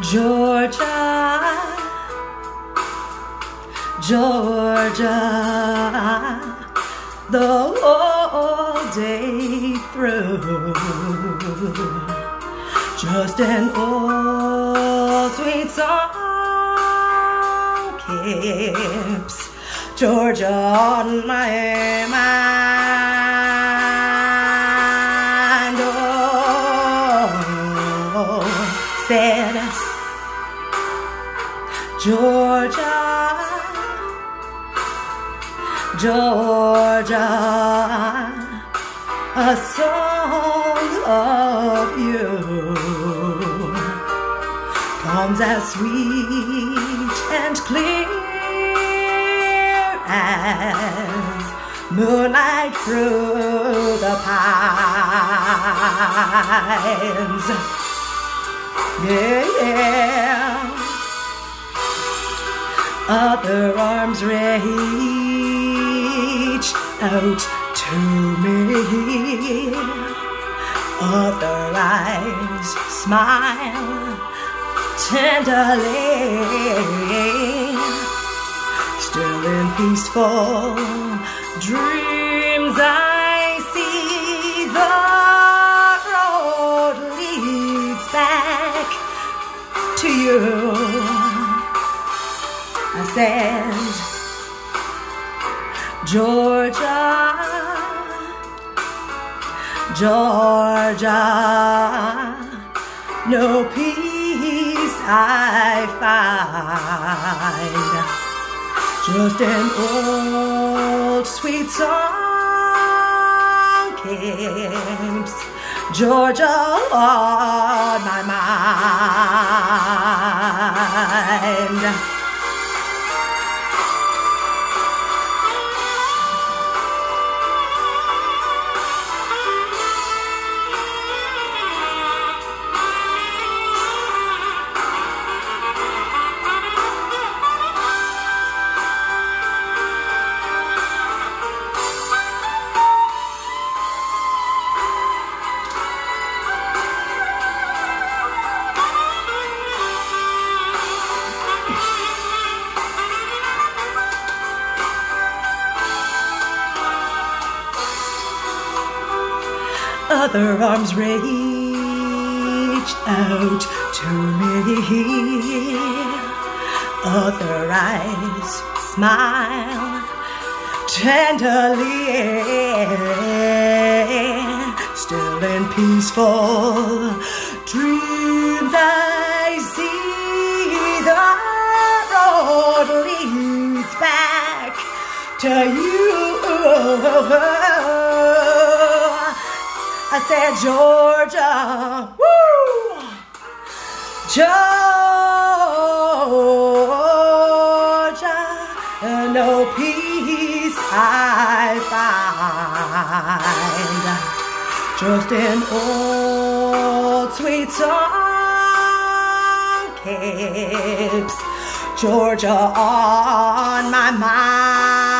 Georgia, Georgia, the whole day through. Just an old sweet song keeps Georgia on my mind. Oh, said Georgia, Georgia, a song of you comes as sweet and clear as moonlight through the pines. Yeah, yeah. Other arms reach out to me, other eyes smile tenderly. Still in peaceful dreams I see the road leads back to you. I said, Georgia, Georgia, no peace I find, just an old sweet song keeps Georgia on my mind. Other arms reach out to me, other eyes smile tenderly. Still in peaceful dreams I see the road leads back to you. I said, Georgia, woo! Georgia, no peace I find, just an old sweet song keeps Georgia on my mind.